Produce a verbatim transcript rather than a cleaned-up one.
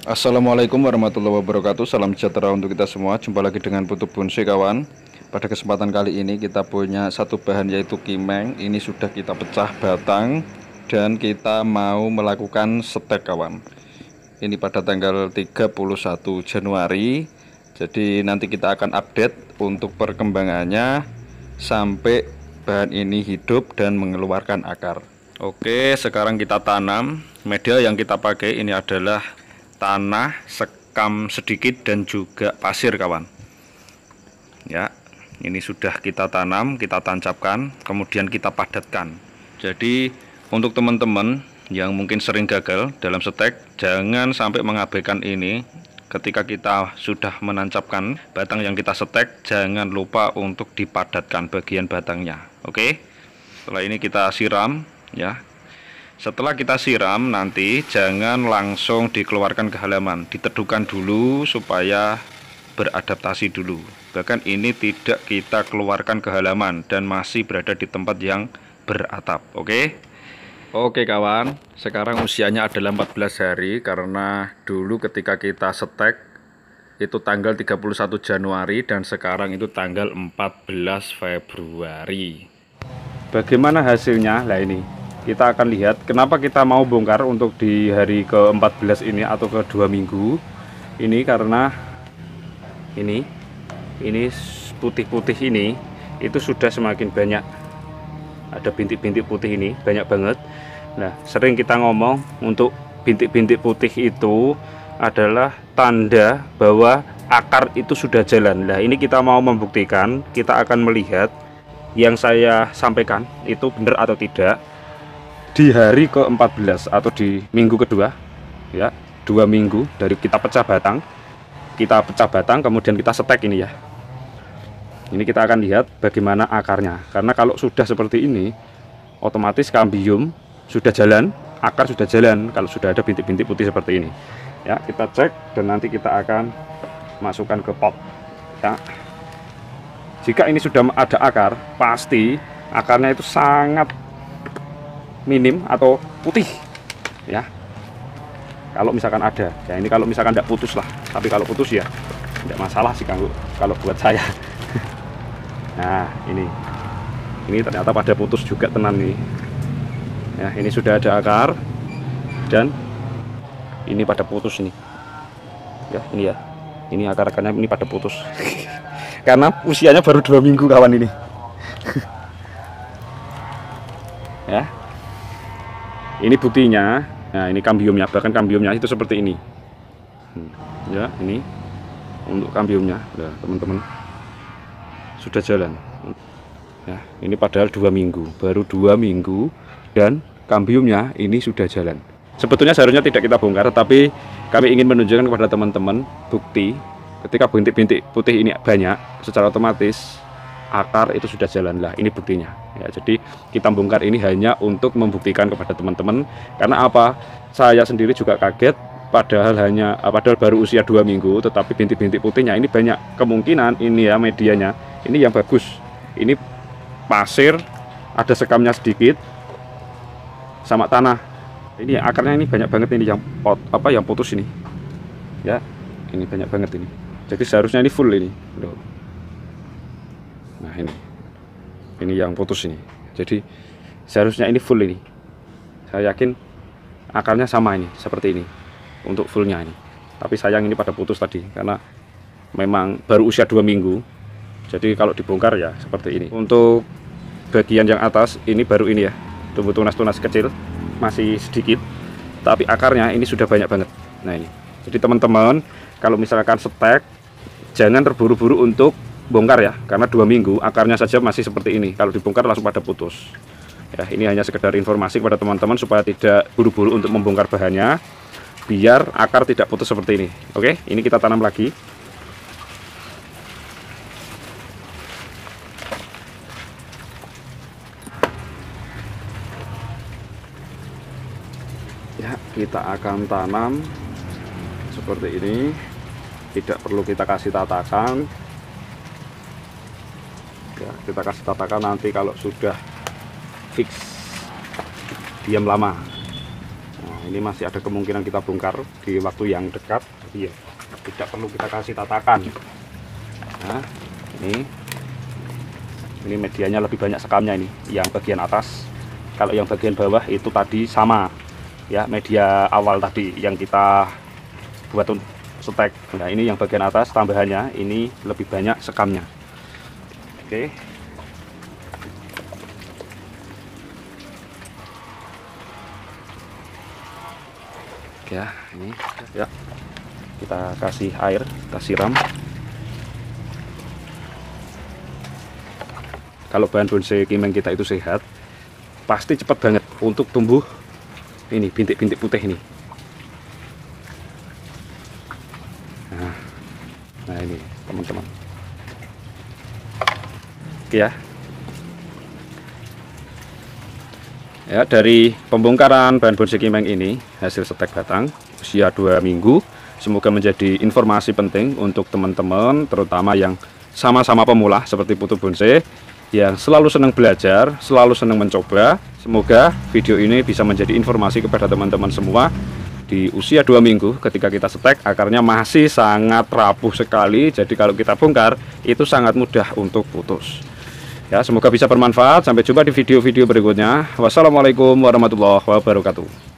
Assalamualaikum warahmatullahi wabarakatuh. Salam sejahtera untuk kita semua. Jumpa lagi dengan Putu Bonsai kawan. Pada kesempatan kali ini kita punya satu bahan yaitu kimeng. Ini sudah kita pecah batang dan kita mau melakukan setek kawan. Ini pada tanggal tiga puluh satu Januari. Jadi nanti kita akan update untuk perkembangannya sampai bahan ini hidup dan mengeluarkan akar. Oke, sekarang kita tanam. Media yang kita pakai ini adalah tanah, sekam sedikit dan juga pasir kawan. Ya, ini sudah kita tanam, kita tancapkan, kemudian kita padatkan. Jadi untuk teman-teman yang mungkin sering gagal dalam setek, jangan sampai mengabaikan ini. Ketika kita sudah menancapkan batang yang kita setek, jangan lupa untuk dipadatkan bagian batangnya. Oke, setelah ini kita siram ya. Setelah kita siram, nanti jangan langsung dikeluarkan ke halaman, diteduhkan dulu supaya beradaptasi dulu. Bahkan ini tidak kita keluarkan ke halaman dan masih berada di tempat yang beratap. Oke. Oke kawan, sekarang usianya adalah empat belas hari karena dulu ketika kita setek itu tanggal tiga puluh satu Januari dan sekarang itu tanggal empat belas Februari. Bagaimana hasilnya? Nah ini kita akan lihat kenapa kita mau bongkar untuk di hari ke empat belas ini atau ke dua minggu ini, karena ini ini putih-putih ini itu sudah semakin banyak, ada bintik-bintik putih ini banyak banget. Nah, sering kita ngomong untuk bintik-bintik putih itu adalah tanda bahwa akar itu sudah jalan. Nah, ini kita mau membuktikan, kita akan melihat yang saya sampaikan itu benar atau tidak di hari ke empat belas atau di minggu kedua ya, dua minggu dari kita pecah batang. Kita pecah batang kemudian kita setek ini ya. Ini kita akan lihat bagaimana akarnya, karena kalau sudah seperti ini otomatis kambium sudah jalan, akar sudah jalan kalau sudah ada bintik-bintik putih seperti ini ya. Kita cek dan nanti kita akan masukkan ke pot ya. Jika ini sudah ada akar, pasti akarnya itu sangat minim atau putih ya. Kalau misalkan ada ya, ini kalau misalkan tidak putus lah, tapi kalau putus ya tidak masalah sih kalau kalau buat saya. Nah ini ini ternyata pada putus juga tenan nih ya. Ini sudah ada akar dan ini pada putus nih ya. Ini ya, ini akar-akarnya ini pada putus karena usianya baru dua minggu kawan ini. Ya, ini buktinya. Nah ini kambiumnya, bahkan kambiumnya itu seperti ini ya. Ini untuk kambiumnya, nah, teman-teman sudah jalan ya. Ini padahal dua minggu, baru dua minggu dan kambiumnya ini sudah jalan. Sebetulnya seharusnya tidak kita bongkar, tapi kami ingin menunjukkan kepada teman-teman bukti ketika bintik-bintik putih ini banyak, secara otomatis akar itu sudah jalan. Lah ini buktinya ya. Jadi kita bongkar ini hanya untuk membuktikan kepada teman-teman, karena apa, saya sendiri juga kaget, padahal hanya padahal baru usia dua minggu tetapi bintik-bintik putihnya ini banyak. Kemungkinan ini ya medianya ini yang bagus, ini pasir, ada sekamnya sedikit sama tanah. Ini akarnya ini banyak banget ini yang pot apa yang putus ini ya. Ini banyak banget ini, jadi seharusnya ini full ini loh. Nah ini ini yang putus ini, jadi seharusnya ini full ini. Saya yakin akarnya sama ini seperti ini untuk fullnya ini, tapi sayang ini pada putus tadi karena memang baru usia dua minggu. Jadi kalau dibongkar ya seperti ini. Untuk bagian yang atas ini baru ini ya, tumbuh tunas-tunas kecil masih sedikit, tapi akarnya ini sudah banyak banget. Nah ini, jadi teman-teman kalau misalkan setek jangan terburu-buru untuk bongkar ya, karena dua minggu akarnya saja masih seperti ini. Kalau dibongkar langsung pada putus ya. Ini hanya sekedar informasi kepada teman-teman supaya tidak buru-buru untuk membongkar bahannya, biar akar tidak putus seperti ini. Oke, ini kita tanam lagi ya. Kita akan tanam seperti ini, tidak perlu kita kasih tatakan ya. Kita kasih tatakan nanti kalau sudah fix diam lama. Nah ini masih ada kemungkinan kita bongkar di waktu yang dekat. Iya, tidak perlu kita kasih tatakan. Nah, ini ini medianya lebih banyak sekamnya ini, yang bagian atas. Kalau yang bagian bawah itu tadi sama, ya media awal tadi yang kita buat stek. Nah, ini yang bagian atas tambahannya ini lebih banyak sekamnya. Oke. Ya, ini ya kita kasih air, kita siram. Kalau bahan bonsai kimeng kita itu sehat, pasti cepat banget untuk tumbuh ini bintik-bintik putih ini. Nah, nah ini teman-teman. Oke ya. Ya, dari pembongkaran bahan bonsai kimeng ini hasil stek batang usia dua minggu, semoga menjadi informasi penting untuk teman-teman, terutama yang sama-sama pemula seperti Putu Bonsai, yang selalu senang belajar, selalu senang mencoba. Semoga video ini bisa menjadi informasi kepada teman-teman semua. Di usia dua minggu ketika kita stek, akarnya masih sangat rapuh sekali, jadi kalau kita bongkar itu sangat mudah untuk putus. Ya, semoga bisa bermanfaat. Sampai jumpa di video-video berikutnya. Wassalamualaikum warahmatullahi wabarakatuh.